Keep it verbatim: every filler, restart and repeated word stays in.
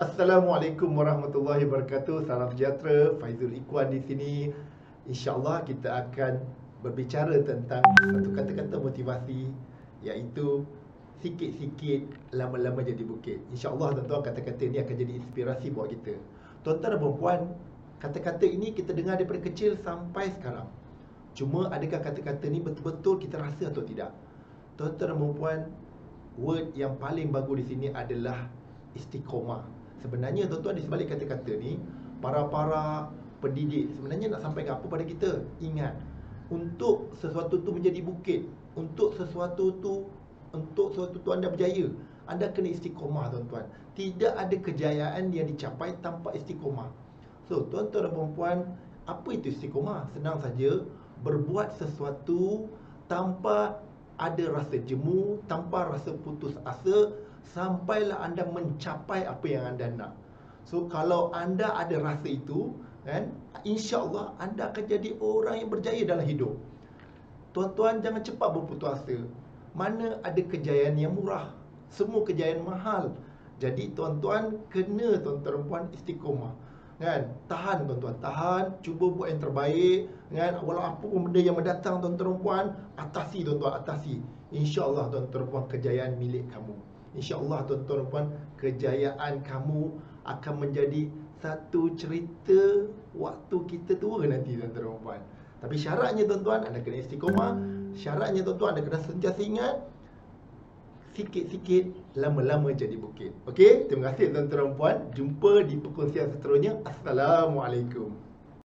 Assalamualaikum warahmatullahi wabarakatuh. Salam sejahtera. Faizul Ikhwan di sini. InsyaAllah kita akan berbicara tentang satu kata-kata motivasi, iaitu sikit-sikit lama-lama jadi bukit. InsyaAllah tuan-tuan, kata-kata ini akan jadi inspirasi buat kita. Tuan-tuan dan puan, kata-kata ini kita dengar daripada kecil sampai sekarang. Cuma adakah kata-kata ini betul-betul kita rasa atau tidak? Tuan-tuan dan puan, word yang paling bagus di sini adalah istiqomah. Sebenarnya tuan-tuan, di sebalik kata-kata ni, para-para pendidik sebenarnya nak sampaikan apa pada kita? Ingat, untuk sesuatu tu menjadi bukit, untuk sesuatu tu Untuk sesuatu tu anda berjaya, anda kena istiqomah tuan-tuan. Tidak ada kejayaan yang dicapai tanpa istiqomah. So tuan-tuan dan puan, apa itu istiqomah? Senang saja, berbuat sesuatu tanpa ada rasa jemu, tanpa rasa putus asa, sampailah anda mencapai apa yang anda nak. So kalau anda ada rasa itu, kan, insya-Allah anda akan jadi orang yang berjaya dalam hidup. Tuan-tuan, jangan cepat berputus asa. Mana ada kejayaan yang murah, semua kejayaan mahal. Jadi tuan-tuan kena, tuan-tuan dan puan, istiqomah, kan? Tahan tuan-tuan, tahan, cuba buat yang terbaik, kan? Walau apa pun benda yang mendatang, tuan-tuan dan puan, atasi tuan-tuan, atasi. Insya-Allah tuan-tuan dan puan, kejayaan milik kamu. InsyaAllah tuan-tuan dan puan, kejayaan kamu akan menjadi satu cerita waktu kita tua nanti, tuan-tuan dan puan. Tapi syaratnya tuan-tuan, anda kena istiqomah. Syaratnya tuan-tuan, anda kena sentiasa ingat, sikit-sikit lama-lama jadi bukit. Okey, terima kasih tuan-tuan dan puan. Jumpa di perkongsian seterusnya. Assalamualaikum.